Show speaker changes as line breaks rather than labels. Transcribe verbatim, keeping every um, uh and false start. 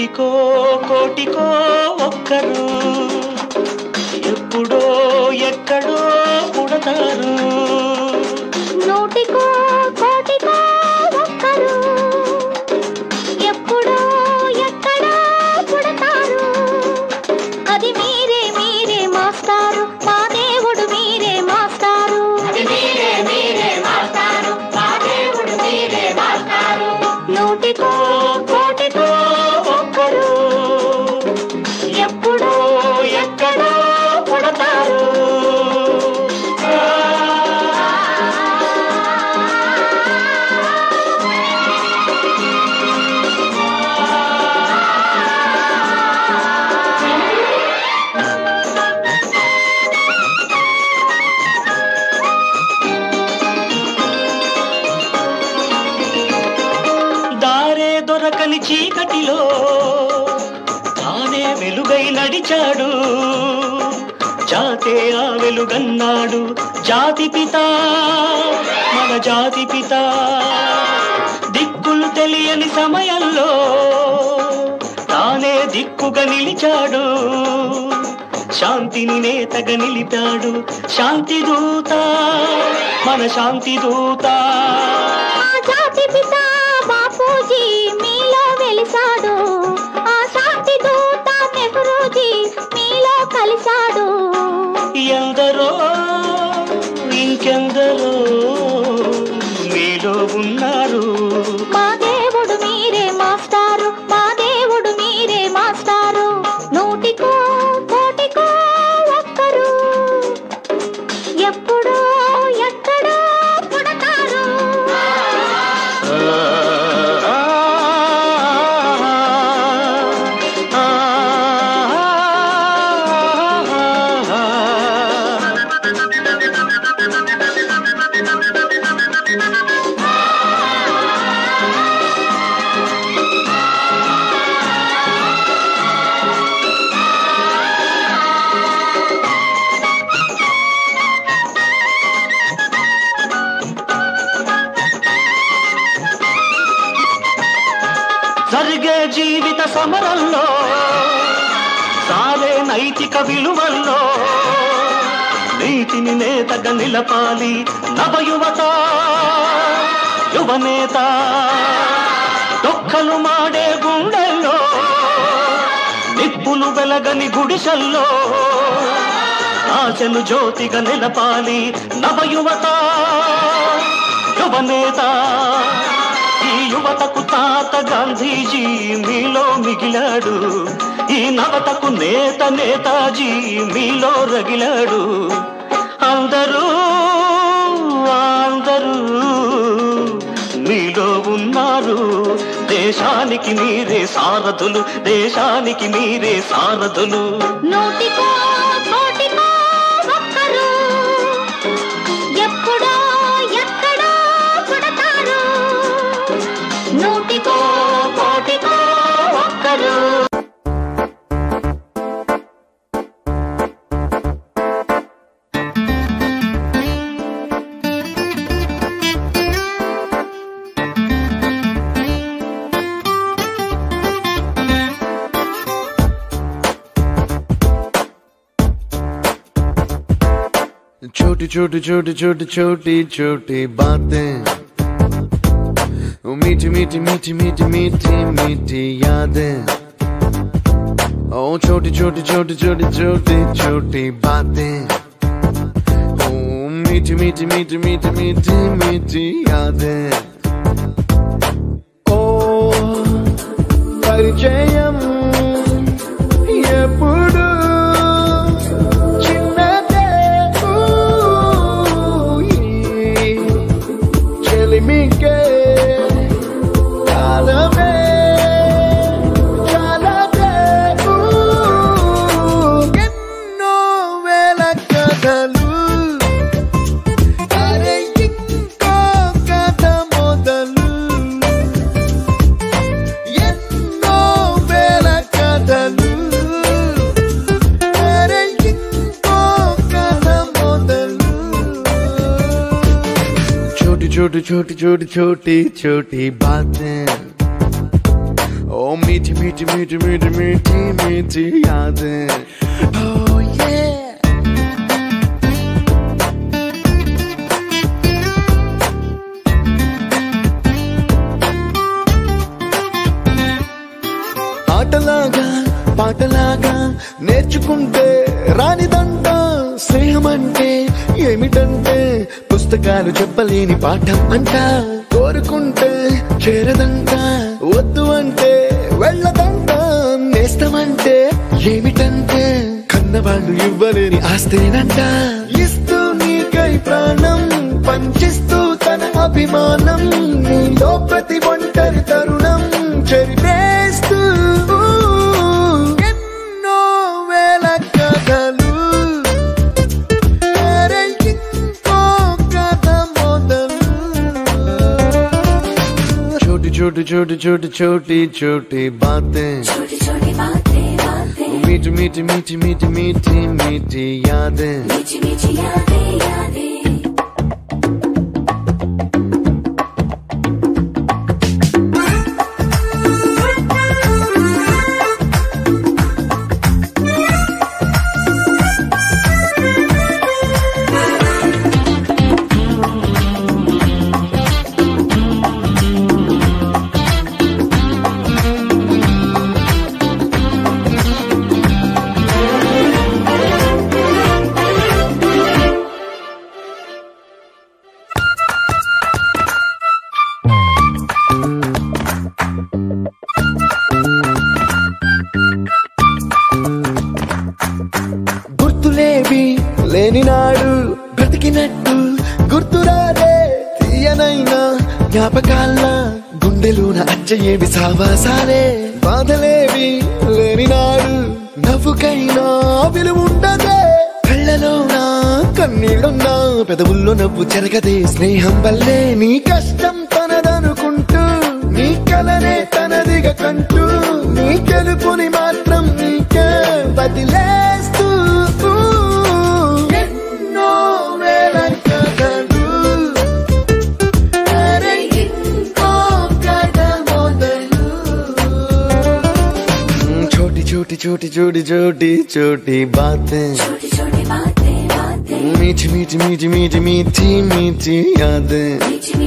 నూటికో కోటికో ఒక్కరు ఎప్పుడో ఎక్కడో పుడతారు.
నూటికో కోటికో ఒక్కరు ఎప్పుడో ఎక్కడో పుడతారు. అది మీరే మీరే మాస్టారు, మా దేవుడు మీరే మాస్టారు. అది మీరే మీరే మాస్టారు, మా దేవుడు మీరే మాస్టారు. నూటికో కోటికో ఒక్కరు ఎప్పుడో ఎక్కడో పుడతారు. దొరకని చీకటిలో తానే వెలుగై నడిచాడు, జాతే ఆ వెలుగన్నాడు. జాతి పిత మన జాతి పిత, దిక్కులు తెలియని సమయంలో తానే దిక్కుగా నిలిచాడు, శాంతిని నేతగా నిలిపాడు. శాంతి దూత మన శాంతి దూత. జాతి పిత బాపూజీ మీలో వెలిసాడు, ఆ శాంతి దూత నెహ్రూజీ మీలో కలిశాడు. ఎందరో ఇంకెందరో మీలో ఉన్నారు. మా దేవుడు మీరే మాస్టారు, మా దేవుడు మీరే మాస్టారు. నూటికో కోటికో ఒక్కరు ఎప్పుడో ఎక్కడో పుడతారు. జరిగే జీవిత సమరంలో సాగే నైతిక విలువల్లో నీతిని నేతగా నిలపాలి నవయువత యువనేత. దొక్కలు మాడే గుండెల్లో నిప్పులు వెలగని గుడిసెల్లో ఆశను జ్యోతిగా నిలపాలి నవయువత యువనేత. ఈ యువతకు తాత గాంధీజీ మీలో మిగిలాడు, ఈ నవతకు నేత నేతాజీ మీలో రగిలాడు. అందరూ అందరూ మీలో ఉన్నారు. దేశానికి మీరే సారథులు, దేశానికి మీరే సారథులు. నూటికో కోటికో ఒక్కరు ఎప్పుడో ఎక్కడో పుడతారు. నూటికో కోటికో ఒక్కరు.
छोटी छोटी छोटी छोटी छोटी छोटी बातें, मीठी मीठी मीठी मीठी मीठी मीठी यादें. ओ छोटी छोटी छोटी छोटी छोटी छोटी बातें, ओ मीठी मीठी मीठी मीठी मीठी मीठी यादें. ओ परिचयम ఎప్పుడు छोटी छोटी छोटी छोटी छोटी बातें, ओ ओ मीठी मीठी मीठी मीठी मीठी मीठी यादें oh yeah ఆటలాగా పాటలాగా నేర్చుకుంటే రానిదంట స్నేహం అంటే ఏమిటంటే పుస్తకాలు చెప్పలేని పాఠం అంట కోరుకుంటే చేరదంట వద్దు అంటే వెళ్ళదంట నేస్తమంటే ఏమిటంటే కన్నవాళ్ళు ఇవ్వలేని ఆస్తేనంట ఇస్తూ నీకై ప్రాణం పంచిస్తూ తన అభిమానం నీలో ప్రతి ఒంటరి తరుణం చెరిపేస్తూ ఎన్నో వేల కథలు ఇంకో కథ మొదలు छोटी छोटी छोटी छोटी छोटी छोटी बातें मीठी मीठी मीठी मीठी मीठी मीठी यादें मीठी मीठी यादें यादें గుర్తులేవి లేని నాడు బ్రతికినట్టు గుర్తురాదే తీయనైనా జ్ఞాపకాల గుండెలోన అచ్చయేవి సావాసాలే బాధలేవి లేని నాడు నవ్వుకైనా విలువుండదే కళ్ళలోన కన్నీళ్ళున్నా పెదవుల్లో నవ్వు చెరగదే స్నేహం వల్లే నీ కష్టం తనదనుకుంటూ నీ కలనే తనదిగా కంటూ నీ గెలుపుని మాత్రం నీకే బదిలేస్తూ ఎన్నో వేల కథలు ఇంకో కథ మొదలు छोटी छोटी छोटी छोटी छोटी छोटी बातें मीठी मीठी मीठी मीठी मीठी मीठी यादें